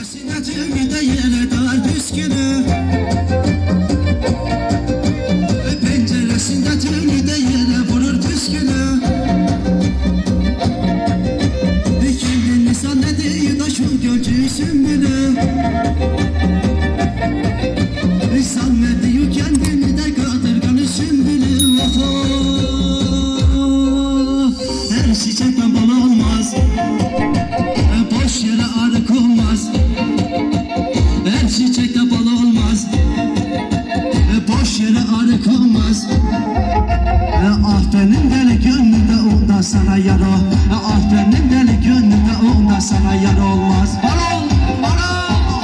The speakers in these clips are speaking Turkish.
Sinetimi de yere dar püskünü, penceresinde tümü de yere vurur püskünü. Kendini zannediyor da şu gölcü sümbülü, zannediyor kendini de kadırganı sümbülü. Oh, oh. Her çiçekten bal olmaz, boş yere arık olmaz. Her çiçekte bal olmaz, boş yere arık olmaz. Ah benim deli gönlümde onda sana yar o. Ah benim deli gönlümde onda sana yar olmaz. Balon, balon.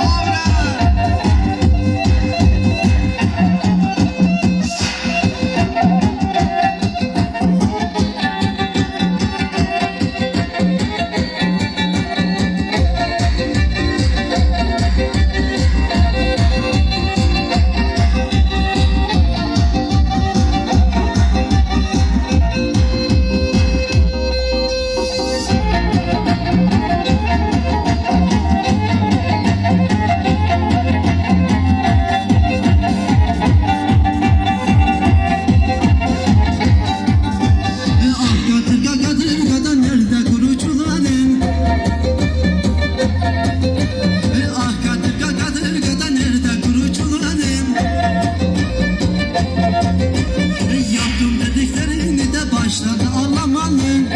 Başladı ağlamanın,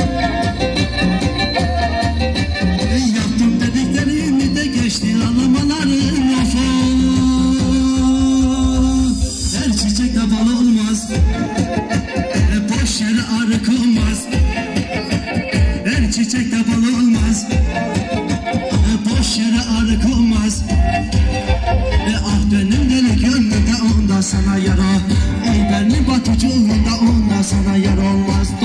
yaptım dediklerimi de geçti ağlamaların. Of, her çiçekte bal olmaz, boş yere arık olmaz. Her çiçekte bal olmaz, boş yere arık olmaz. Ah benim deli gönlümde onda sana yara, ey benim batucuğumda onda sana yar olmaz.